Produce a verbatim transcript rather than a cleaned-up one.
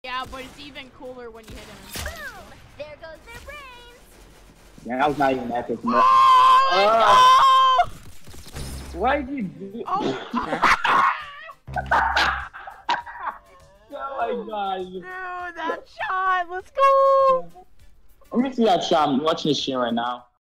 Yeah, but it's even cooler when you hit him. Boom! There goes their brains. Yeah, that was not even epic. Oh, let's Oh. go! Why did you do? Oh, Oh my god. dude, that shot. Let's go. Let me see that shot. I'm watching this shit right now.